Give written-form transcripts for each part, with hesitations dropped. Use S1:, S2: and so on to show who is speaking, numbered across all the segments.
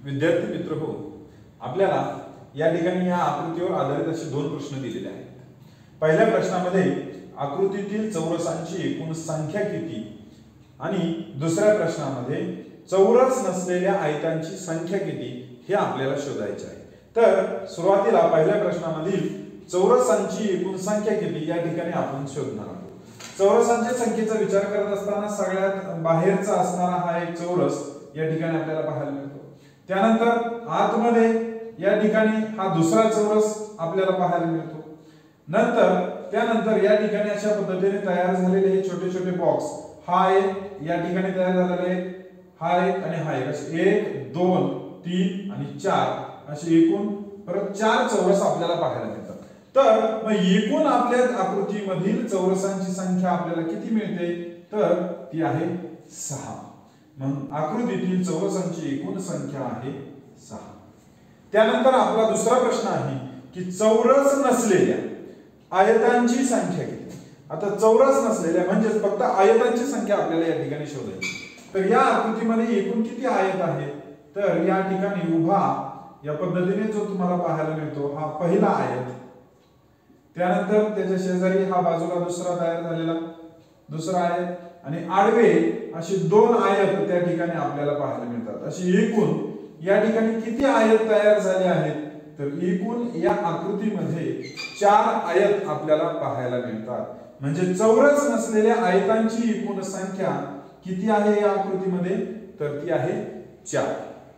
S1: विद्यार्थी मित्र हो, आपल्याला या ठिकाणी या आकृतीवर आधारित असे दोन प्रश्न दिलेले आहेत. पहिल्या प्रश्नामध्ये आकृतीतील चौरसांची एकूण संख्या किती आणि दुसऱ्या प्रश्नामध्ये चौरस नसलेल्या आयतांची संख्या किती हे आपल्याला शोधायचे आहे. तर सुरुवातीला पहिल्या प्रश्नामधील चौरसांची एकूण संख्या किती या ठिकाणी आपण शोधणार आहोत. चौरसांच्या संख्येचा विचार करत असताना सगळ्यात बाहेरचा असणारा हा एक चौरस या ठिकाणी आपल्याला पाहायला मिळतो. त्यानंतर आतमध्ये या ठिकाणी हा दुसरा चौरस आपल्याला पाहायला मिळतो. त्यानंतर या ठिकाणी अशा पद्धतीने तयार झालेले हे छोटे छोटे बॉक्स, हा एक या ठिकाणी तयार झालेले हा एक आणि हा एक, असे 1 2 3 आणि 4 असे एकूण परत 4 चौरस आपल्याला पाहायला मिळतात. तर मग एकूण आपल्या आकृतीमधील चौरसांची संख्या आपल्याला किती मिळते, तर ती आहे 6. मग आकृतीतील चौरसांची एकूण संख्या आहे 6. त्यानंतर आपला दुसरा प्रश्न आहे की चौरस नसलेल्या आयतांची संख्या किती. आता चौरस नसलेल्या म्हणजे फक्त आयतांची संख्या आपल्याला या ठिकाणी शोधायची. तर या आकृतीमध्ये एकूण किती आयत आहेत, तर या ठिकाणी उभा या पद्धतीने जो तुम्हाला पाहायला मिळतो हा पहिला आयत, त्यानंतर त्याच्या शेजारी हा बाजूला दुसरा तयार झालेला दुसरा आयत आणि आडवे असे 2 आयत त्या ठिकाणी आपल्याला पाहायला मिळतात. अशी एकूण या ठिकाणी किती आयत तयार झाले आहेत, तर एकूण या आकृतीमध्ये 4 आयत आपल्याला पाहायला मिळतात. म्हणजे चौरस नसलेल्या आयतांची एकूण संख्या किती आहे या आकृतीमध्ये, तर ती आहे 4.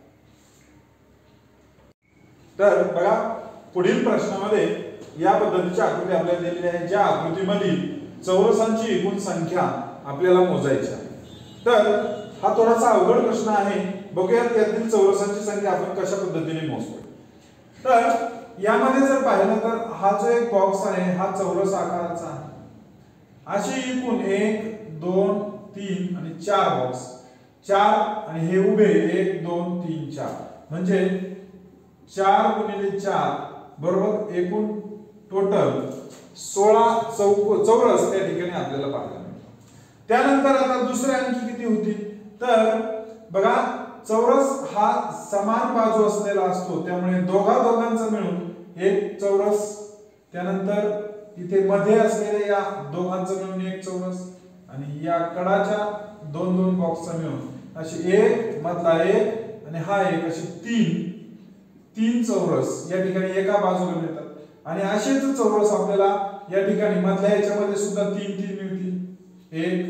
S1: तर बघा पुढील प्रश्नामध्ये या पद्धतीची आकृती आपल्याला दिलेली आहे, ज्या आकृतीमधील चौरसांची एकूण संख्या आपल्याला मोजायची आहे. तर हा थोडासा अवघड प्रश्न आहे. बघूयात यातील चौरसांची संख्या आपण कशा पद्धतीने मोजतो. तर यामध्ये जर पाहिलं तर हा जो एक बॉक्स आहे हा चौरस आकाराचा आहे. अशी एकूण 1 2 3 आणि 4 बॉक्स, 4 आणि हे उभे 1 2 3 4 म्हणजे 4 गुणिले 4 बरोबर एकूण टोटल 16 चौरस त्या ठिकाणी आपल्याला पाहायला मिळतो. त्यानंतर आता दुसरे आणखी किती होतील, तर बघा चौरस हा समान बाजू असलेला असतो, त्यामुळे दोघांचा मिळून एक चौरस, त्यानंतर इथे मध्ये असलेले या दोघांचा मिळून एक चौरस आणि या कडाच्या 2 बॉक्सचा मिळून असे एक मधला एक आणि हा एक असे 3 चौरस या ठिकाणी एका बाजूला मिळतात. आणि असेच चौरस आपल्याला या ठिकाणी मधल्या याच्यामध्ये सुद्धा 3 मिळतील, 1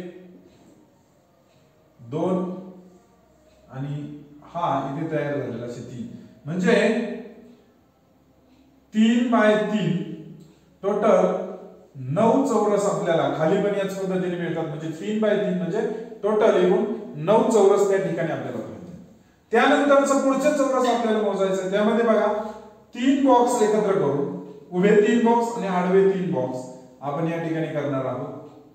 S1: 2 आणि हा इथे तयार झालेला असे 3 म्हणजे 3 बाय 3 टोटल 9 चौरस आपल्याला खाली पण याच पद्धतीने मिळतात. म्हणजे 3 बाय 3 म्हणजे टोटल एकूण 9 चौरस त्या ठिकाणी आपल्याला मिळतात. त्यानंतरचं पुढचे चौरस आपल्याला मोजायचं, त्यामध्ये बघा 3 बॉक्स एकत्र करून उभे 3 बॉक्स आणि आडवे 3 बॉक्स आपण या ठिकाणी करणार आहोत.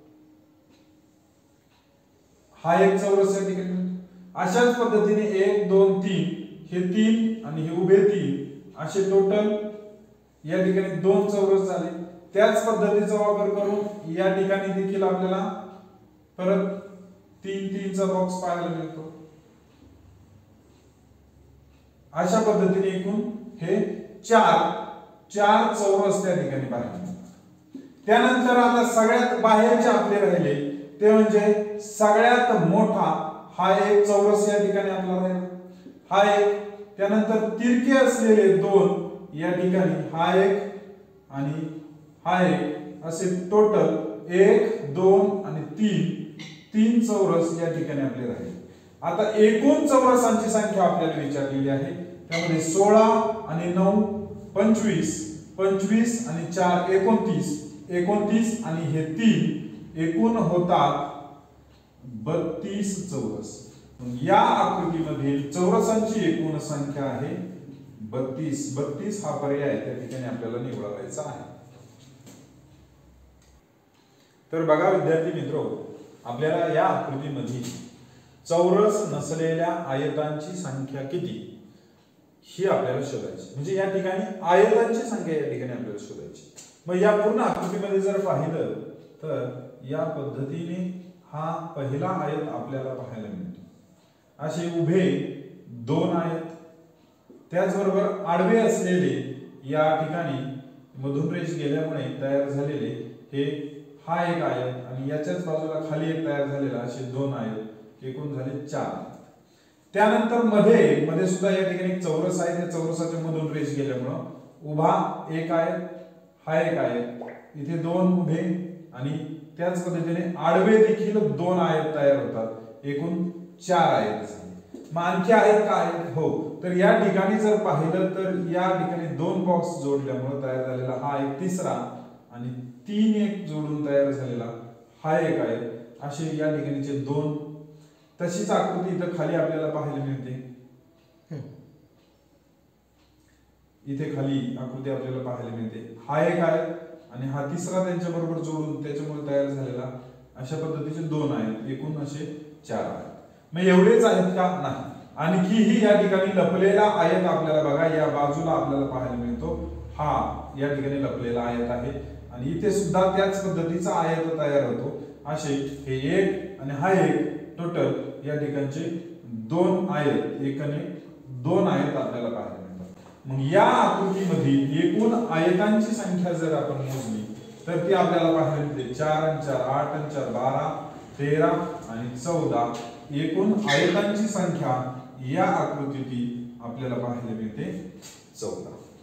S1: हा एक चौरस या ठिकाणी अशाच पद्धतीने 1 2 3 हे 3 आणि हे उभे 3 असे टोटल या ठिकाणी 2 चौरस झाले. त्याच पद्धतीचा वापर करून या ठिकाणी देखील आपल्याला परत 3 चा बॉक्स पाहायला मिळतो. अशा पद्धतीने एकूण हे 4 चौरस त्या ठिकाणी पाहायला मिळतात. त्यानंतर आता सगळ्यात बाहेरचे आपले राहिले ते म्हणजे सगळ्यात मोठा हा एक चौरस या ठिकाणी आपला राहील, हा एक, त्यानंतर तिरके असलेले 2 या ठिकाणी हा एक आणि हा एक असे टोटल 1 2 आणि 3 चौरस या ठिकाणी आपले राहील. आता एकूण चौरसांची संख्या आपल्याला विचारलेली आहे, त्यामध्ये 16 आणि 9 25 25 आणि 4 29 आणि हे 3 एकूण होतात 32 चौरस. या आकृतीमधील चौरसांची एकूण संख्या आहे 32 हा पर्याय त्या ठिकाणी आपल्याला निवडायचा आहे. तर बघा विद्यार्थी मित्र, आपल्याला या आकृतीमध्ये चौरस नसलेल्या आयतांची संख्या किती ही आपल्याला शोधायची. म्हणजे या ठिकाणी आयतांची संख्या या ठिकाणी आपल्याला शोधायची. मग या पूर्ण आकृतीमध्ये जर पाहिलं तर या पद्धतीने हा पहिला आयत आपल्याला पाहायला मिळतो. असे उभे 2 आयत त्याचबरोबर आडवे असलेले या ठिकाणी मधून रेष गेल्यामुळे तयार झालेले हे हा एक आयत आणि याच्याच बाजूला खाली एक तयार झालेला असे दोन आयत एकूण झाले 4. त्यानंतर मध्ये सुद्धा या ठिकाणी एक चौरस आहे, त्या चौरसाच्या मधून रेष गेल्यामुळे उभा एक आयत, हा एक आयत, इथे दोन उभे आणि त्याच पद्धतीने आडवे देखील दोन आयत तयार होतात, एकूण 4 आयत. मग आणखी आहेत का आयत? हो. तर या ठिकाणी जर पाहिलं तर या ठिकाणी 2 बॉक्स जोडल्यामुळे तयार झालेला हा एक तिसरा आणि 3 एक जोडून तयार झालेला हा एक आयत, असे या ठिकाणीचे 2. तशीच आकृती इथं खाली आपल्याला पाहायला मिळते. इथे खाली आकृती आपल्याला पाहायला मिळते. हा एक आयत आणि हा तिसरा त्यांच्या बरोबर जोडून त्याच्यामुळे तयार झालेला अशा पद्धतीचे 2 आहेत, एकूण असे 4 आहेत. मग एवढेच आहेत का? नाही. आणखीही या ठिकाणी लपलेला आयत आपल्याला बघा या बाजूला आपल्याला पाहायला मिळतो. हा या ठिकाणी लपलेला आयत आहे आणि इथे सुद्धा त्याच पद्धतीचा आयत तयार होतो. असे हे एक आणि हा एक टोटल या ठिकाणचे 2 आयत, एकने 2 आयत आपल्याला पाहायला मिळतात. मग या आकृतीमध्ये एकूण आयतांची संख्या जर आपण मोजली तर ती आपल्याला पाहायला मिळते 4 आणि 4 8 आणि 4 12 13 आणि 14. एकूण आयतांची संख्या या आकृतीत आपल्याला पाहायला मिळते 14.